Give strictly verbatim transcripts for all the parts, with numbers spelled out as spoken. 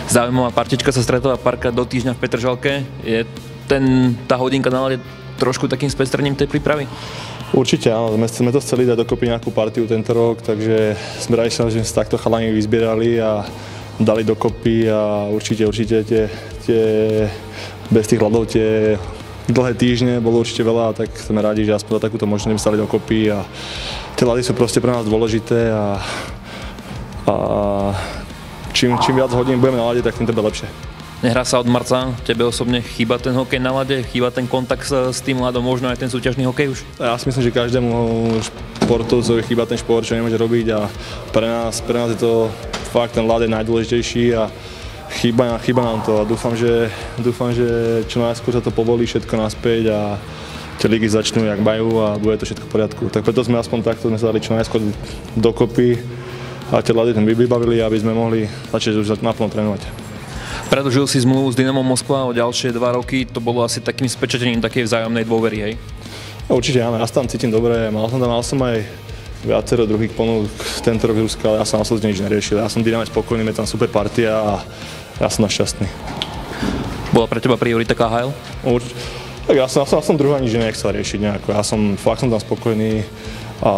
Zaujímavá partička sa stretla párkrát do týždňa v Petržalke. Je ten, tá hodinka na ľade trošku takým spestrením tej prípravy? Určite áno, sme, sme to chceli dať dokopy nejakú partiu tento rok, takže sme radi, že sme sa takto chalani vyzbierali a dali dokopy a určite, určite tie, tie bez tých ľadov tie dlhé týždne bolo určite veľa, tak sme radi, že aspoň takúto možnosť sme stali dokopy a tie ľady sú proste pre nás dôležité a, a čím, čím viac hodín budeme na ľade, tak tým to bude lepšie. Nehrá sa od marca, tebe osobne chýba ten hokej na ľade, chýba ten kontakt s tým ľadom, možno aj ten súťažný hokej už? Ja si myslím, že každému športovcovi chýba ten šport, čo nemôže robiť a pre nás, pre nás je to fakt ten ľad je najdôležitejší a chýba, chýba nám to a dúfam, že, dúfam, že čo najskôr sa to povolí všetko naspäť a tie ligy začnú, jak majú a bude to všetko v poriadku. Tak preto sme aspoň takto sme sa dali čo najskôr dokopy a tie ľady tam vybavili, aby sme mohli začať už naplno trénovať. Predĺžil si zmluvu s Dynamom Moskva o ďalšie dva roky, to bolo asi takým spečatením takej vzájomnej dôvery, hej? Určite áno, ja sa tam cítim dobre, mal som tam, mal som aj viacero druhých ponúk tento rok z Ruska, ale ja som absolútne nič neriešil. Ja som Dyname spokojný, je tam super partia a ja som šťastný. Bola pre teba priorita ká há el? Určite. Tak ja som, ja som, ja som druhá nič nechcel riešiť nejako. Ja som, fakt som tam spokojný a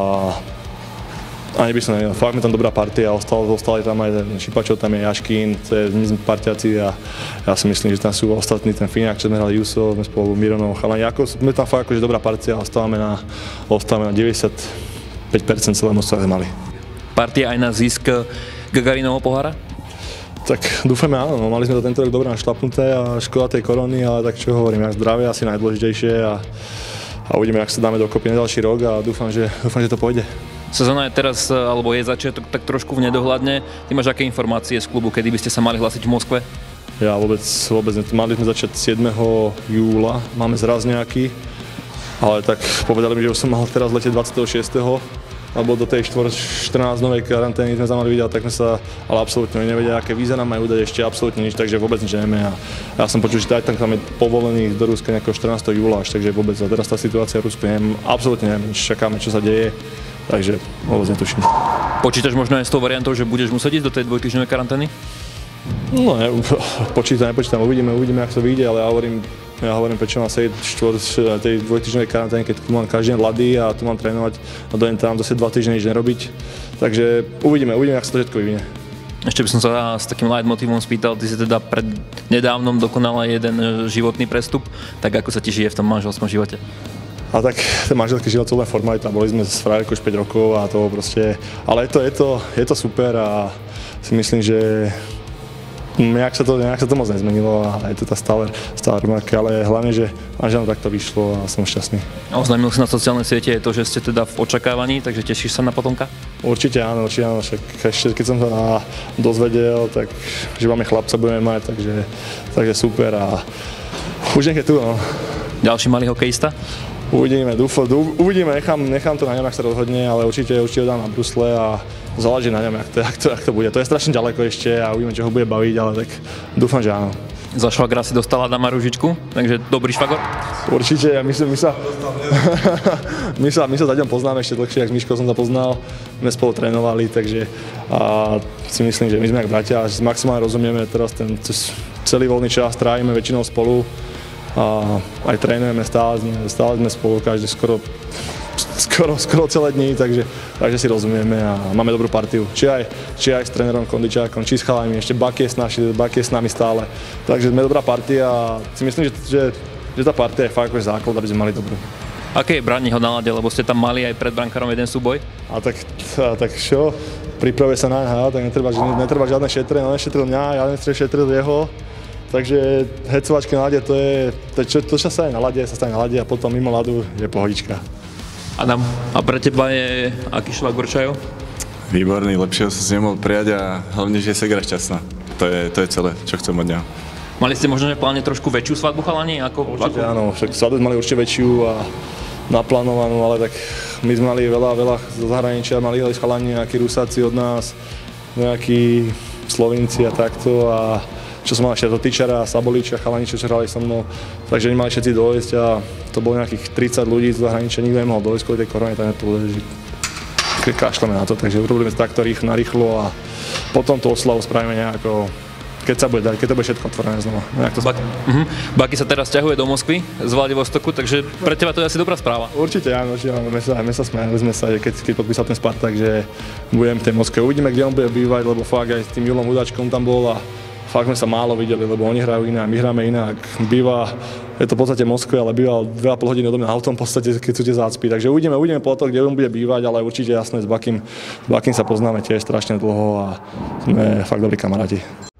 ani by som nevedel, fakt je tam dobrá partia, ostali, ostali tam aj Šipačov, tam je Jaškín, to je, my sme partiaci a ja si myslím, že tam sú ostatní, ten Fíňák, čo sme hrali Jusov, sme spolu Mironov, chalani, ako sme tam fakt akože dobrá partia a ostávame na, ostávame na deväťdesiatpäť percent celé množstva mali. Partia aj na zisk Gagarinovho pohára? Tak dúfame áno, no, mali sme to tento rok dobre našlapnuté a škoda tej korony, ale tak čo hovorím, ja zdravie asi najdôležitejšie a, a uvidíme, ak sa dáme dokopy na ďalší rok a dúfam, že, dúfam, že to pôjde. Sezóna je teraz, alebo je začiatok tak trošku v nedohľadne. Ty máš aké informácie z klubu, kedy by ste sa mali hlásiť v Moskve? Ja vôbec, vôbec mali sme začať siedmeho júla, máme zraz nejaký, ale tak povedali mi, že už som mal teraz letieť dvadsiateho šiesteho alebo do tej štrnásť novej karantény sme sa mali vidieť, tak sme sa, ale absolútne nevedia, aké víza nám majú dať, ešte absolútne nič, takže vôbec nič nevieme. A ja som počul, že aj tam je povolený do Ruska nejakého štrnásteho júla až, takže vôbec a teraz tá situácia v Rusku neviem, absolútne neviem, čakáme, čo sa deje, takže vôbec netuším. Počítaš možno aj s tou variantou, že budeš musieť ísť do tej dvojtýždňovej karantény? No ne, počítam, nepočítam, uvidíme, uvidíme, ako to vyjde, ale ja hovorím, ja hovorím, prečo mám sedieť v tej dvojtýždňovej karanténe, keď tu mám každý deň ľady a tu mám trénovať a dojem tam zase dva týždne nič nerobiť. Takže uvidíme, uvidíme, ako sa to všetko vyvinie. Ešte by som sa s takým leitmotívom spýtal, ty si teda pred nedávnom dokonala jeden životný prestup, tak ako sa ti žije v tom manželskom živote? A tak ten manželský život sú len formalita, boli sme s frajerkou už päť rokov a to proste, ale je to, je to, je to super a si myslím, že nejak sa to, nejak sa to moc nezmenilo a je to tá stále, stále rovnaké, ale hlavne, že manželom takto vyšlo a som šťastný. A oznámil si na sociálnej siete to, že ste teda v očakávaní, takže tešíš sa na potomka? Určite áno, určite áno, však ešte keď som sa dozvedel, tak že máme chlapca budeme mať, takže, takže super a už nech je tu, no. Ďalší malý hokejista? Uvidíme, dúfam, uvidíme, nechám, nechám to na ňom, ak sa rozhodne, ale určite, určite ho dám na brusle a záleží na ňom, jak to, jak, to, jak to bude. To je strašne ďaleko ešte a uvidíme, čo ho bude baviť, ale tak dúfam, že áno. Za švagra si dostala Adama Ružičku, takže dobrý švagor? Určite, ja myslím, my sa, my sa, my sa zatiaľ poznáme ešte dlhšie, jak s Miškou som sa poznal, sme spolu trénovali, takže a si myslím, že my sme jak bratia, že maximálne rozumieme teraz ten celý voľný čas, trávime väčšinou spolu a aj trénujeme, stále sme, stále sme spolu, každý skoro Skoro, skoro celé dní, takže, takže si rozumieme a máme dobrú partiu. Či aj, či aj s trénerom Kondičákom, či s chalami, ešte Bak je s, naši, Bak je s nami stále. Takže sme dobrá partia a si myslím, že, že, že tá partia je fakt základ, aby sme mali dobrú. Aké je brániť ho na ľade, lebo ste tam mali aj pred brankárom jeden súboj? A tak, a tak čo, pripravuje sa na en há el, tak netreba, netreba žiadne šetrenie, on nešetril mňa, ja nešetril jeho. Takže hecovačky na ľade, to je, to, čo, to čo sa stane na ľade, sa stane na ľade a potom mimo ľadu je pohodička. Adam, a pre teba je aký švagor Čajo? Výborný, lepšieho sa s nemohol prijať a hlavne, že je Segra šťastná. To je, to je celé, čo chcem od neho. Mali ste možno v pláne trošku väčšiu svadbu chalani? Ako, určite ako? Áno, však svadbu mali určite väčšiu a naplánovanú, ale tak my sme mali veľa, veľa zo zahraničia, mali chalani nejakí Rusáci od nás, nejakí Slovinci a takto a čo som mal ešte do Tyčara, Saboliča, chalani, čo hrali so mnou, takže oni mali všetci dojsť a to bolo nejakých tridsať ľudí z zahraničia, nikto nemohol dojsť kvôli tej korone, tak to bolo, že kašľame na to, takže urobíme to takto rýchlo, narýchlo a potom tú oslavu spravíme nejako keď sa bude dať, keď to bude všetko otvorené znova. To Bak, uh-huh. Baki sa teraz ťahuje do Moskvy z Vladivostoku, takže pre teba to je asi dobrá správa. Určite áno, že my sa, my sa smiali sme sa, keď, keď podpísal ten Spartak, že budem v tej Moskve. Uvidíme, kde on bude bývať, lebo fakt aj s tým Julom Hudáčkom tam bol a fakt sme sa málo videli, lebo oni hrajú inak, my hráme inak. Býva, je to v podstate Moskve, ale býval dve a pol hodiny odo mňa autom v podstate, keď sú tie zácpy. Takže uvidíme, uvidíme po to, kde on bude bývať, ale určite jasné, s Bakim, s Bakim sa poznáme tiež strašne dlho a sme fakt dobrí kamaráti.